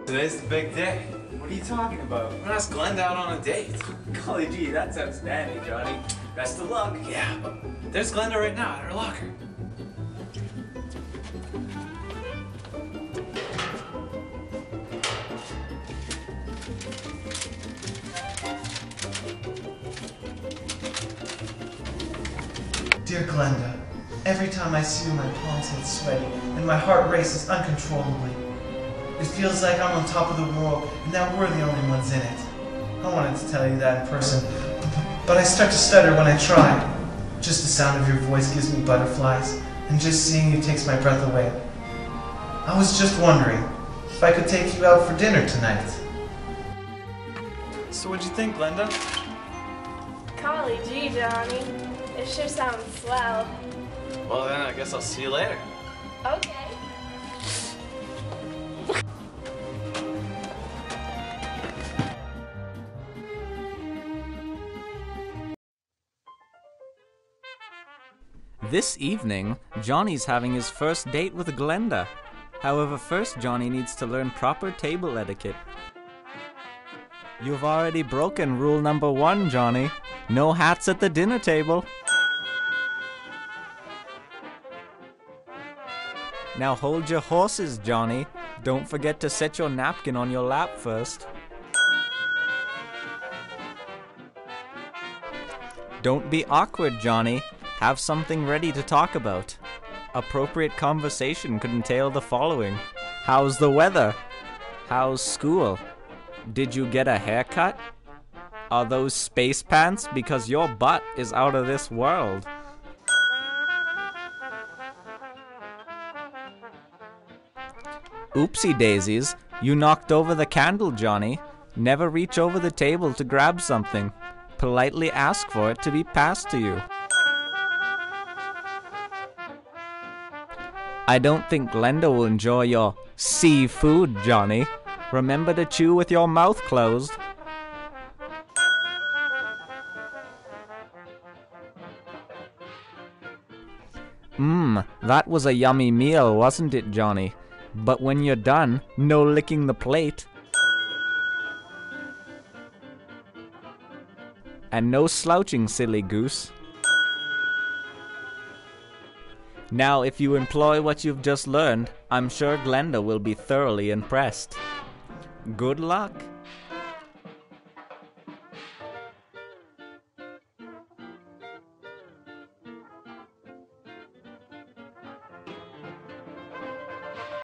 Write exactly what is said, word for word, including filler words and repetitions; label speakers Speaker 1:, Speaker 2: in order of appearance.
Speaker 1: Today's the big day.
Speaker 2: What are you talking about?
Speaker 1: I'm gonna ask Glenda out on a date.
Speaker 2: Golly gee, that's outstanding, Johnny. Best of luck.
Speaker 1: Yeah, but there's Glenda right now at her locker.
Speaker 3: Dear Glenda, every time I see you, my palms get sweaty and my heart races uncontrollably. It feels like I'm on top of the world and that we're the only ones in it. I wanted to tell you that in person, but I start to stutter when I try. Just the sound of your voice gives me butterflies, and just seeing you takes my breath away. I was just wondering if I could take you out for dinner tonight.
Speaker 1: So what'd you think, Glenda?
Speaker 4: Golly gee, Johnny. It sure sounds swell.
Speaker 1: Well then, I guess I'll see you later.
Speaker 4: Okay.
Speaker 5: This evening, Johnny's having his first date with Glenda. However, first Johnny needs to learn proper table etiquette. You've already broken rule number one, Johnny. No hats at the dinner table. Now hold your horses, Johnny. Don't forget to set your napkin on your lap first. Don't be awkward, Johnny. Have something ready to talk about. Appropriate conversation could entail the following. How's the weather? How's school? Did you get a haircut? Are those space pants? Because your butt is out of this world. Oopsie daisies, you knocked over the candle, Johnny. Never reach over the table to grab something. Politely ask for it to be passed to you. I don't think Glenda will enjoy your seafood, Johnny. Remember to chew with your mouth closed. Mmm, that was a yummy meal, wasn't it, Johnny? But when you're done, no licking the plate. And no slouching, silly goose. Now, if you employ what you've just learned, I'm sure Glenda will be thoroughly impressed. Good luck!